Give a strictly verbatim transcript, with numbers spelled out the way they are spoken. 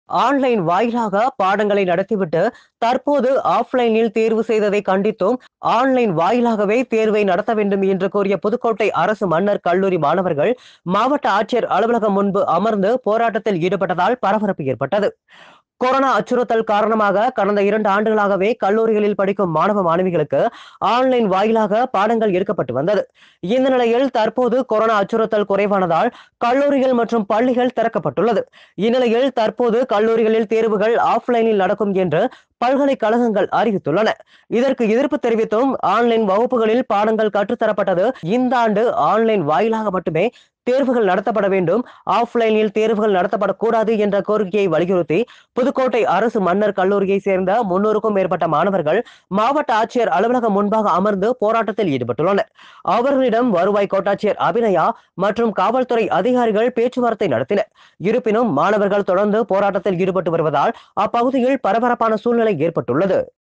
Online வாயிலாக பாடங்களை நடத்திவிட்டு தற்போது ஆஃப்லைனில் தேர்வு செய்ததை கண்டித்தும் ஆன்லைன் வாயிலாகவே தேர்வை நடத்த வேண்டும் என்று கூறிய புதுக்கோட்டை அரசு மன்னர் கல்லூரி மாணவர்கள் மாவட்ட ஆட்சியர் அலுவலகம் முன்பு அமர்ந்து போராட்டத்தில் ஈடுபட்டதால் பரபரப்பு ஏற்பட்டது. கொரோனா அச்சுறுத்தல் காரணமாக கடந்த இரண்டு ஆண்டுகளாகவே கல்லூரிகளில் படிக்கும் மாணவ மாணவிகளுக்கு ஆன்லைன் வாயிலாக பாடங்கள் எடுக்கப்பட்டு வந்தது. இந்த நிலையில் தற்போது கொரோனா அச்சுறுத்தல் குறைவானதால் கல்லூரிகள் மற்றும் பள்ளிகள் திறக்கப்பட்டுள்ளது. இந்நிலையில் தற்போது கல்லூரிகளில் தேர்வுகள் ஆஃப்லைனில் நடக்கும் என்று பல்கலைக்கழகங்கள் அறிவித்துள்ளன. இதற்கு எதிர்ப்பு தெரிவித்தும் ஆன்லைன் வகுப்புகளில் பாடங்கள் கற்றுத்தரப்பட்டது. இந்த ஆண்டு ஆன்லைன் வாயிலாக மட்டுமே தேர்வுகள் நடத்தப்பட வேண்டும், ஆஃப்லைனில் தேர்வுகள் நடத்தப்படக்கூடாது என்ற கோரிக்கையை வலியுறுத்தி புதுக்கோட்டை அரசு மன்னர் கல்லூரியை சேர்ந்த முன்னூறுக்கும் மேற்பட்ட மாணவர்கள் மாவட்ட ஆட்சியர் அலுவலகம் முன்பாக அமர்ந்து போராட்டத்தில் ஈடுபட்டுள்ளனர். அவர்களிடம் வருவாய் கோட்டாட்சியர் அபிநயா மற்றும் காவல்துறை அதிகாரிகள் பேச்சுவார்த்தை நடத்தினர். இருப்பினும் மாணவர்கள் தொடர்ந்து போராட்டத்தில் ஈடுபட்டு வருவதால் அப்பகுதியில் பரபரப்பான சூழ்நிலை ஏற்பட்டுள்ளது.